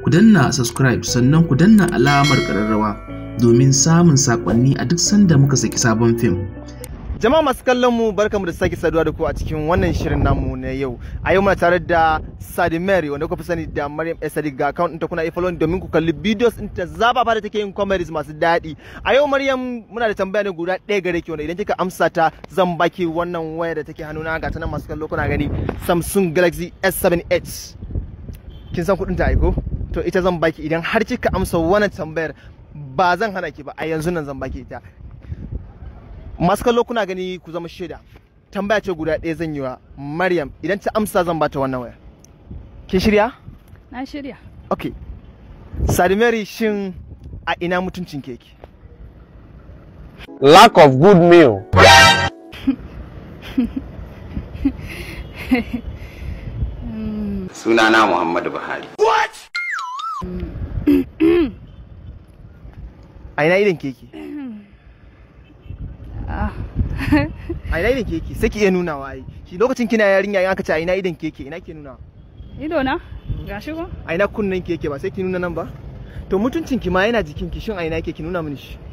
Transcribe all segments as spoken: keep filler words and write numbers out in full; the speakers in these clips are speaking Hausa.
ku danna subscribe sannan ku danna alamar ƙararrawa domin samun saƙonni a duk sanda muka saki sabon fim. Jama'a masu kallon mu barkamu da sake saduwa da ku a cikin wannan shirin namu na yau. A yau muna tare da Sadi Mary wanda kuka fi sani da Maryam Sadiq, ga account ɗinta kuna follow domin ku kalli videos ɗinta zabafa da take yin comedies masu daɗi. A yau Maryam muna da tambaya ne guda ɗaya gare ki wanda idan kika amsa ta zan baki wannan waya da take hannuna ga ta nan masu kallo kuna gani Samsung Galaxy S seven Edge. Kin san kuɗin ta aiko? To ita zan baki idan har kika amsa wannan tambayar ba zan hana ki ba, a yanzu nan zan baki ita. Masu kallo kuna gani ku zama shaida. Tambaya ce guda ɗaya zan yi wa Maryam, idan ta amsa zan bata wannan waya. Kin shirya? Na shirya. Okay. Sadi Mary, shin a ina mutuncin keke? Lack of good meal. Sunana Muhammadu Buhari. What? A ina idan keke? A ina idan keke? Sai ki iya nuna wa ai. Shi lokacin kina yarinya in aka ce a ina idan keke, ina ke nuna? Ido na? Gashi ko? A ina kunnen keke ba sai ki nuna nan ba? To mutuncin ki ma yana jikin ki, shin a ina keke nuna mini shi?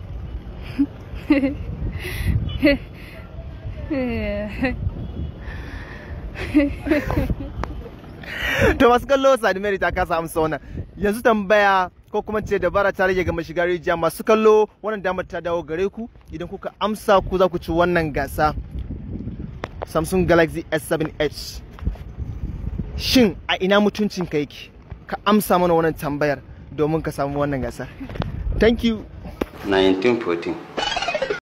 To masu kallo, Sadi Mary ta kasa amsa wannan. Yanzu tambaya ko kuma ce dabara ta rage ga mashiga rijiya. Masu kallo, wannan damar ta dawo gare ku. Idan kuka amsa ku za ku ci wannan gasa Samsung Galaxy S seven Edge. Shin a ina mutuncin ka yake? Ka amsa mana wannan tambayar domin ka samu wannan gasa. Thank you. nineteen fourteen.